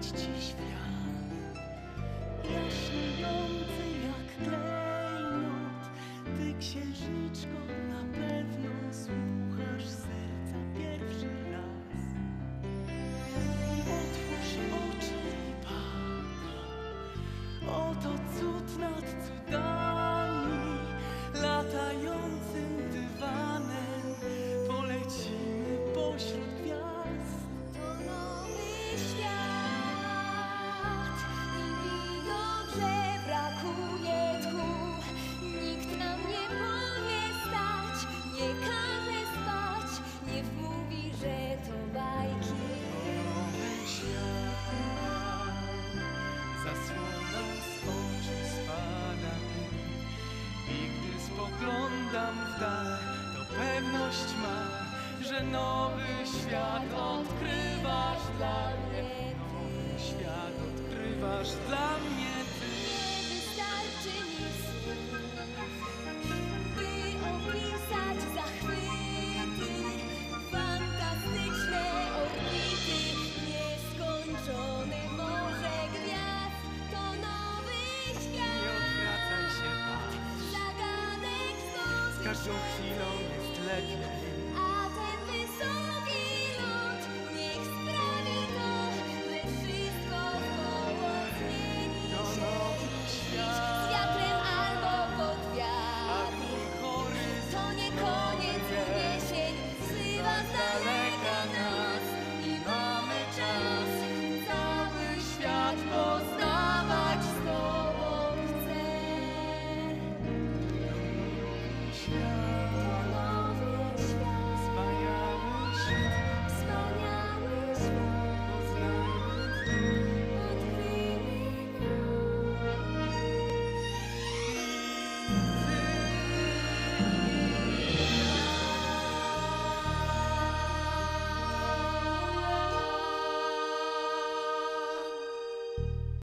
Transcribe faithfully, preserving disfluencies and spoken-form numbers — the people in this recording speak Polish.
pokazać ci świat jaśniejący jak klejnot. Ty, księżniczko, na pewno słuchasz serca pierwszy raz. Otwórz oczy i patrz, oto cud nad cudami. Latającym dywanem polecimy pośród gwiazd. To nowy świat i widok, że brakuje tchu. Nikt nam nie powie stać, nie każe spać, nie wmówi, że to bajki. Nowy świat, zasłona z oczu spada mi. I gdy spoglądam w dal, to pewność mam, że nowy świat odkrywasz dla mnie. Nowy świat odkrywasz dla